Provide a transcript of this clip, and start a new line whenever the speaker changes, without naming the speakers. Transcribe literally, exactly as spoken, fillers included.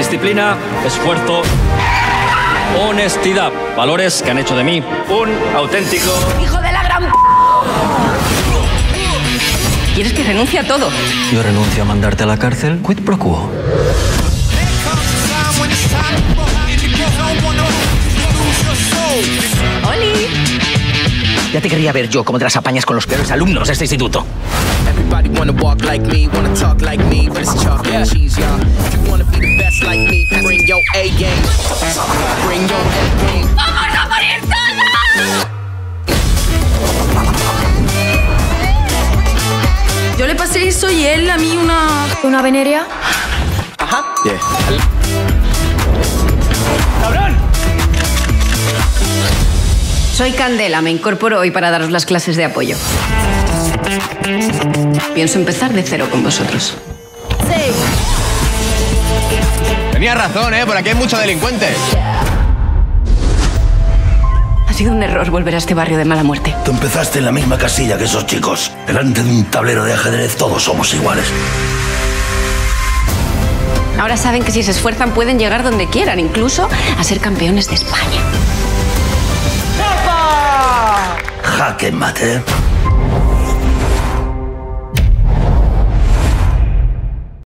disciplina, esfuerzo, honestidad. Valores que han hecho de mí un auténtico...
¡Hijo de la gran p... ¿Quieres que renuncie a todo?
Yo renuncio a mandarte a la cárcel. Quid pro quo.
¡Oli!
Ya te quería ver yo cómo te las apañas con los peores alumnos de este instituto.
¡Vamos a morir todos! Yo le pasé eso y él a mí una...
¿Una venerea?
Ajá.
Yeah.
¡Cabrón!
Soy Candela, me incorporo hoy para daros las clases de apoyo. Pienso empezar de cero con vosotros.
Sí.
Tenías razón, ¿eh? Por aquí hay muchos delincuentes.
Ha sido un error volver a este barrio de mala muerte.
Tú empezaste en la misma casilla que esos chicos. Delante de un tablero de ajedrez todos somos iguales.
Ahora saben que si se esfuerzan pueden llegar donde quieran, incluso a ser campeones de España.
Jaque mate.